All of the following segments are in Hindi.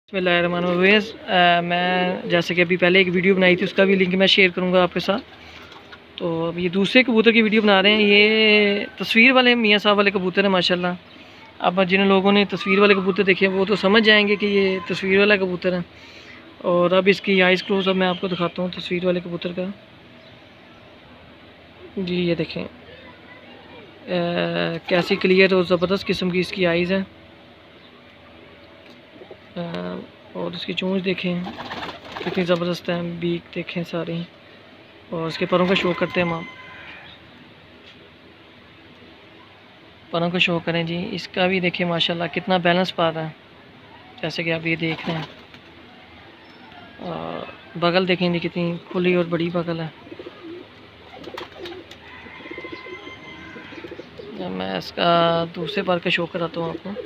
बिस्मिल्लाहिर्रहमानिर्रहीम। मैं जैसे कि अभी पहले एक वीडियो बनाई थी, उसका भी लिंक मैं शेयर करूंगा आपके साथ। तो अब ये दूसरे कबूतर की वीडियो बना रहे हैं। ये तस्वीर वाले मियाँ साहब वाले कबूतर हैं माशाल्लाह। अब जिन लोगों ने तस्वीर वाले कबूतर देखे वो तो समझ जाएंगे कि ये तस्वीर वाला कबूतर है। और अब इसकी आइज़ क्लोज अब मैं आपको दिखाता हूँ तस्वीर वाले कबूतर का। जी ये देखें कैसी क्लियर और ज़बरदस्त किस्म की इसकी आइज़ है। और इसकी चोंच देखें कितनी ज़बरदस्त है, बीक देखें सारी। और इसके परों का शो करते हैं हम, परों का शो करें जी। इसका भी देखें माशाल्लाह कितना बैलेंस पा रहा है, जैसे कि आप ये देख रहे हैं। और बगल देखें जी कितनी खुली और बड़ी बगल है। मैं इसका दूसरे पर का शो कराता हूँ आपको।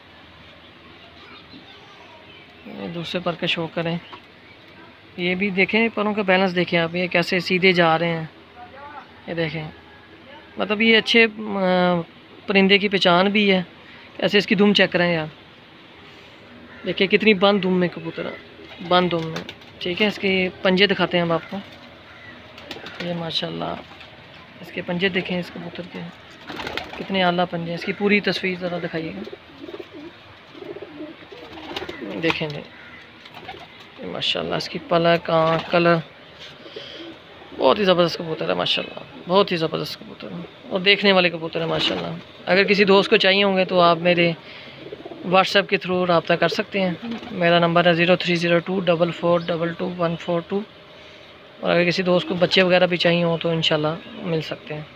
दूसरे पर का शो करें, ये भी देखें परों का बैलेंस देखें आप, ये कैसे सीधे जा रहे हैं। ये देखें मतलब ये अच्छे परिंदे की पहचान भी है। ऐसे इसकी दुम चेक करें यार, देखिए कितनी बंद दुम में कबूतर है, बंद दुम में। ठीक है, इसके पंजे दिखाते हैं हम आपको। ये माशाल्लाह इसके पंजे देखें इस कबूतर के कितने आला पंजे हैं। इसकी पूरी तस्वीर ज़रा दिखाइएगा, देखें जी माशाल्लाह इसकी पलक आँख कलर बहुत ही ज़बरदस्त कबूतर है माशाल्लाह, बहुत ही ज़बरदस्त कबूतर है और देखने वाले कबूतर है माशाल्लाह। अगर किसी दोस्त को चाहिए होंगे तो आप मेरे व्हाट्सएप के थ्रू रब्ता कर सकते हैं। मेरा नंबर है 030244222142। और अगर किसी दोस्त को बच्चे वगैरह भी चाहिए हो तो इंशाल्लाह मिल सकते हैं।